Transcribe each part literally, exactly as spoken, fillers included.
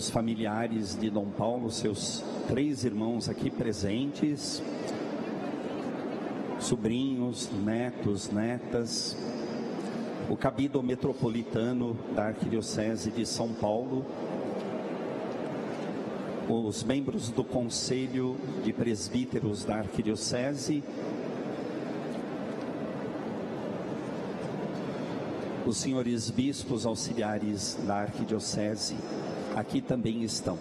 os familiares de Dom Paulo, seus três irmãos aqui presentes, sobrinhos, netos, netas, o cabido metropolitano da Arquidiocese de São Paulo, os membros do Conselho de Presbíteros da Arquidiocese, os senhores bispos auxiliares da Arquidiocese, aqui também estão.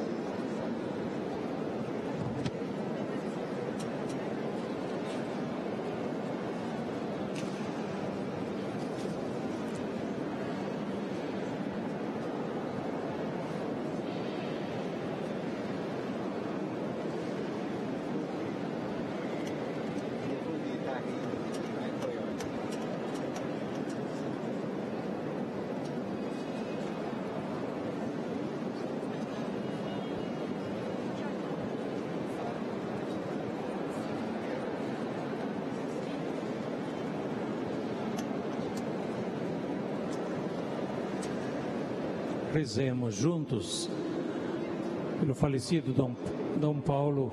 Rezemos juntos pelo falecido Dom, Dom Paulo.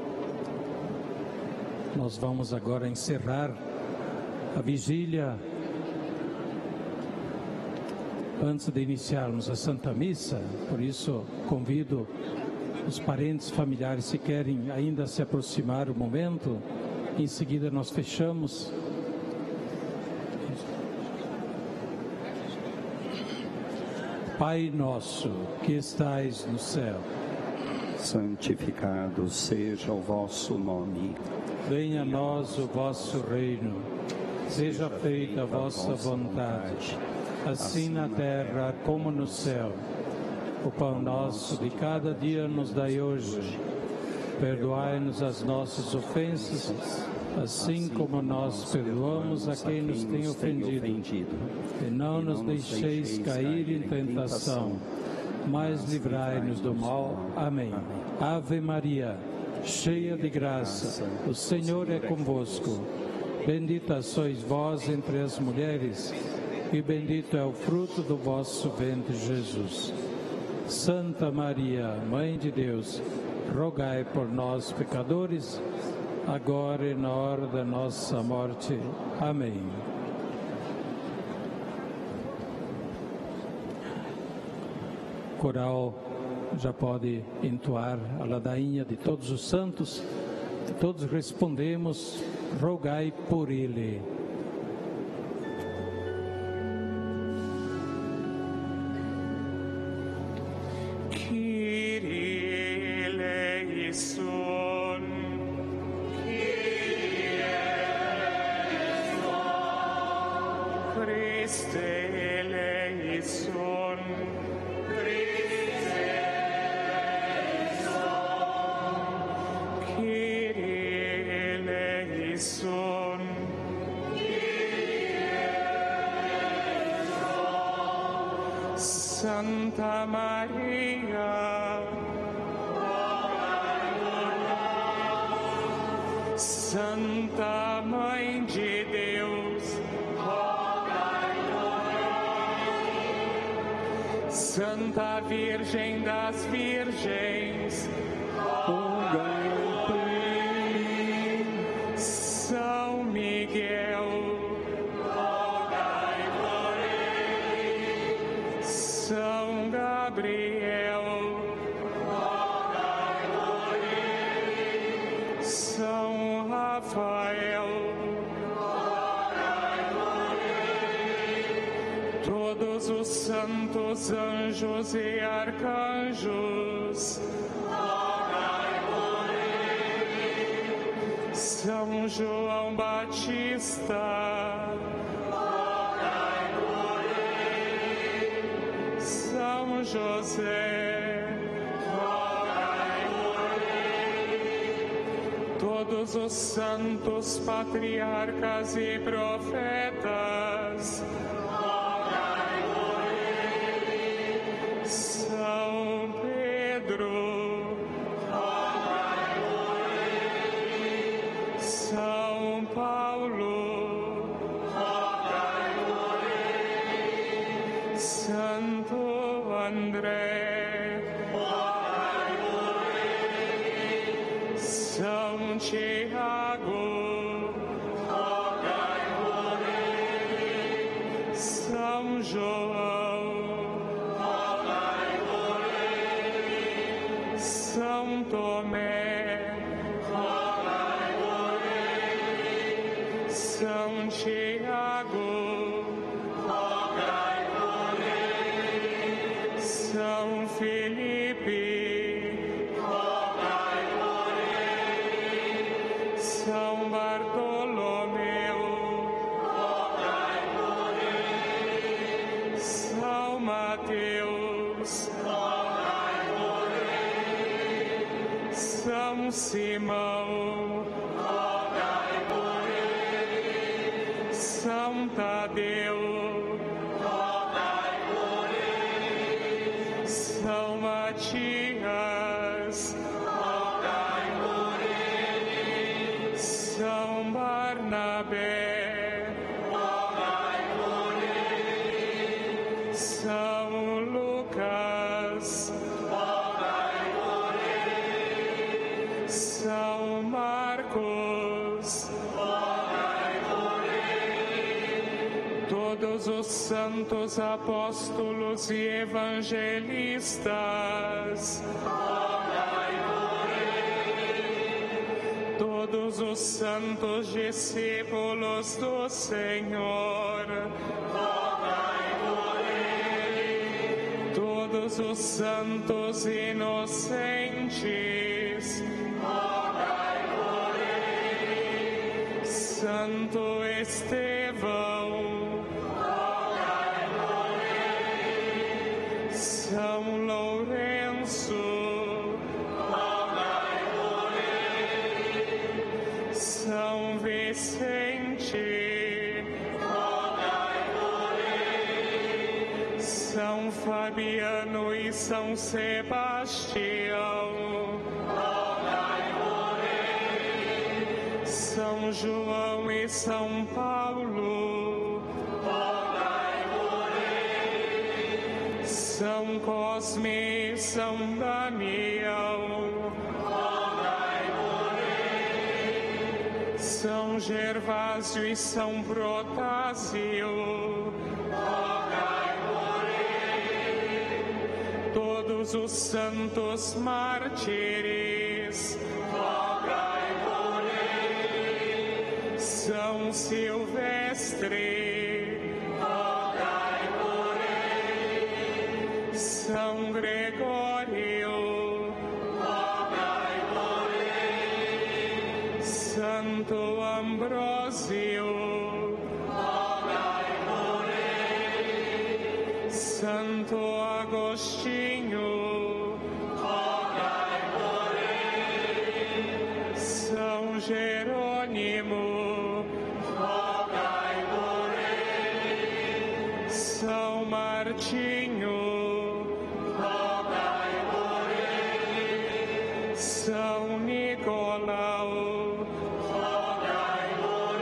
Nós vamos agora encerrar a vigília. Antes de iniciarmos a Santa Missa, por isso convido os parentes, familiares, se querem ainda se aproximar o momento. Em seguida nós fechamos. Pai nosso, que estais no céu, santificado seja o vosso nome. Venha a nós o vosso reino. Seja feita a vossa vontade, assim na terra como no céu. O pão nosso de cada dia nos dai hoje. Perdoai-nos as nossas ofensas, assim como nós perdoamos a quem nos tem ofendido. E não nos deixeis cair em tentação, mas livrai-nos do mal. Amém. Ave Maria, cheia de graça, o Senhor é convosco. Bendita sois vós entre as mulheres, e bendito é o fruto do vosso ventre, Jesus. Santa Maria, Mãe de Deus, rogai por nós, pecadores, agora e na hora da nossa morte. Amém. O coral já pode entoar a ladainha de todos os santos. Todos respondemos: rogai por ele. Kyrie eleison. Kyrie eleison. Christe eleison. Christe eleison. Kyrie eleison. Kyrie eleison. Santa Maria, Santa Mãe de Deus, rogai por nós. Santa Virgem das Virgens, rogai por mim. São Miguel, rogai por ele. São Gabriel, rogai por ele. São Rafael, rogai por ele. Todos os santos anjos e arcanjos, rogai por ele. São João Batista, rogai por ele. São José, rogai por ele. Todos os santos patriarcas e profetas, rogai por ele. São Pedro, rogai por ele. São Paulo, rogai por ele. Santo André, Tiago, rogai por ele. São João, rogai por ele. São Tomé, rogai por ele. São Tiago, rogai por ele. São Felipe, rogai por ele. São Bartolomeu, rogai por ele. São Mateus, rogai por ele. São Simão, rogai por ele. São Tadeu, rogai por ele. São Matias, rogai por ele. São Barnabé, rogai por ele. São Lucas, rogai por ele. São Marcos, rogai por ele. Todos os santos apóstolos e evangelistas, rogai por ele. Todos os santos discípulos do Senhor, rogai por ele. Todos os santos inocentes, rogai por ele. Santo Estevão, rogai por ele. São Lourenço, rogai por ele. São Vicente, rogai por ele. São Fabiano e São Sebastião, rogai por ele. São João e São Paulo, rogai por ele. São Cosme e São Damião, rogai por ele. São Gervásio e São Protásio, rogai por ele. Todos os santos mártires, rogai por ele. São Silvestre, rogai por ele. São Gregório, rogai por ele. Santo Ambrósio, rogai por ele. Santo Agostinho, rogai por ele. São Jerônimo, rogai por ele. São Martinho, rogai por ele. São Nicolau, rogai por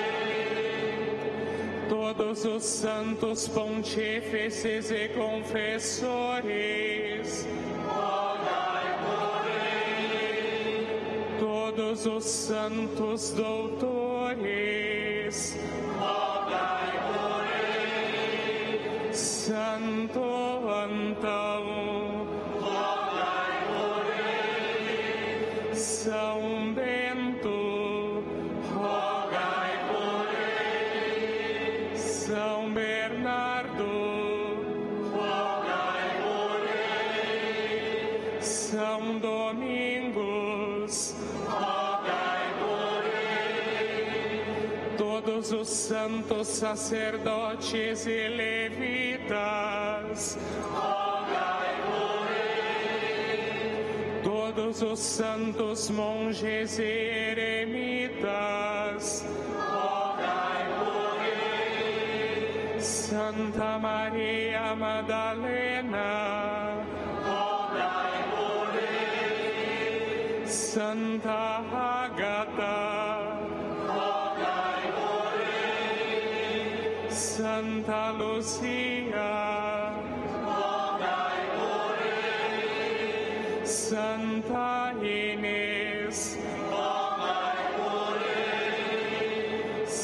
ele. Todos os santos pontífices e confessores, rogai por ele. Todos os santos doutores, rogai por ele. Santo Antão, rogai por ele. São Bento, rogai por ele. São Bernardo, rogai por ele. São Domingos, rogai por ele. Todos os santos sacerdotes e levitas, rogai por ele. Todos os santos monges e eremitas, rogai por ele. Santa Maria Madalena, rogai por ele. Santa Ágata, rogai por ele. Santa Luzia, rogai por ele. Santa Inês, rogai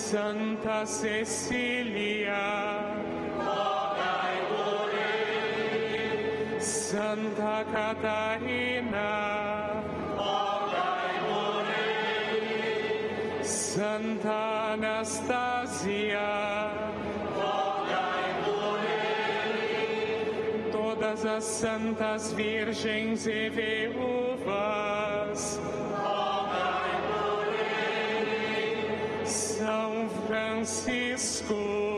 Santa Cecília, rogai por ele. Santa Catarina, Rogai por ele. Santa Anastasia, Rogai por ele. todas as santas virgens e viúvas, Rogai por ele. São Francisco,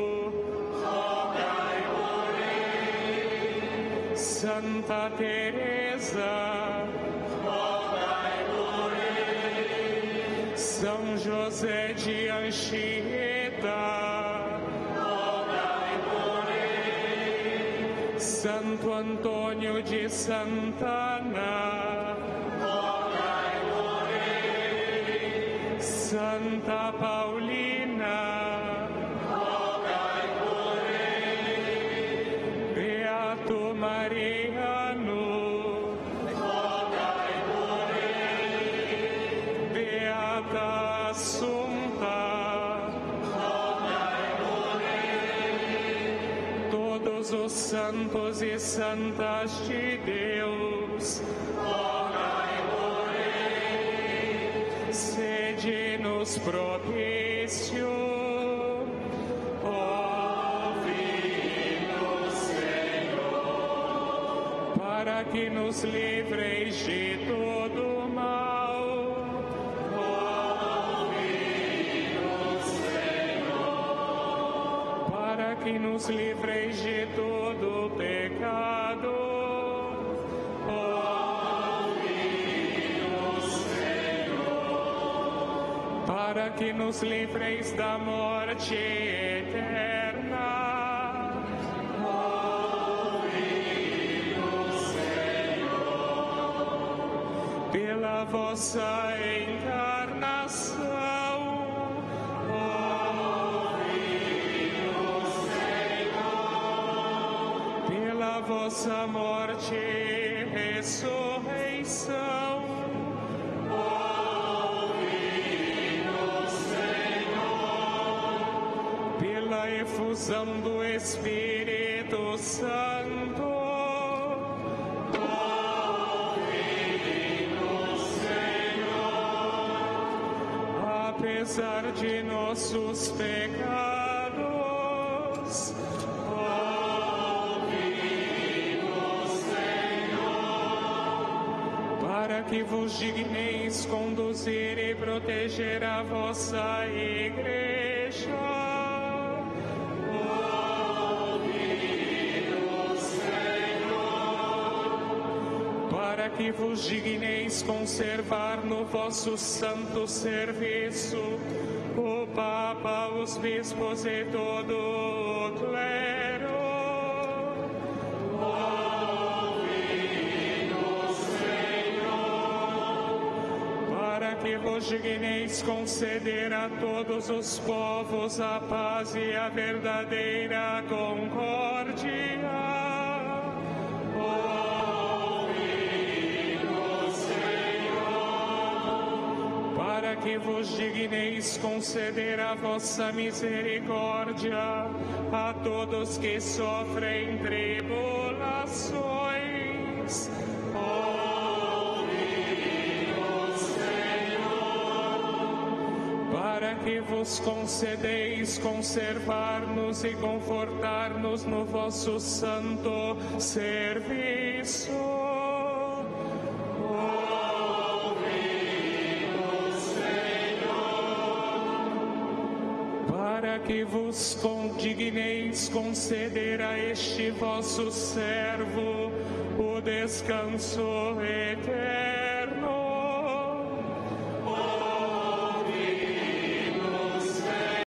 Rogai por ele. Santa Teresa, Rogai por ele. São José de Anchieta, Rogai por ele. Santo Antônio de Santana, Rogai por ele. Santa Paulina, Rogai por ele. Beato Mariano, Rogai por ele. Beata Assunta, Rogai por ele. todos os santos e santas de Deus, Rogai por ele. sede-nos propício. Ouvi-nos, Senhor. Para que nos livreis de todo mal, Ouvi-nos, Senhor. para que nos livreis de todo pecado, Ouvi-nos, Senhor. para que nos livreis da morte eterna, Ouvi-nos, Senhor. pela vossa encarnação, Ouvi-nos, Senhor. pela vossa morte e ressurreição, Ouvi-nos, Senhor. pela efusão do Espírito Santo, Ouvi-nos, Senhor. apesar de nossos pecados, Ouvi-nos, Senhor. para que vos digneis conduzir e proteger a vossa Igreja, Ouvi-nos, Senhor. para que vos digneis conservar no vosso santo serviço o Papa, os bispos e todo o clero, Ouvi-nos, Senhor. para que vos digneis conceder a todos os povos a paz e a verdadeira concórdia, Ouvi-nos, Senhor. para que vos digneis conceder a vossa misericórdia a todos que sofrem tribulações, Ouvi-nos, Senhor. para que vos concedeis conservar-nos e confortar-nos no vosso santo serviço, Ouvi-nos, Senhor. para que vos digneis conceder a este vosso servo o descanso eterno.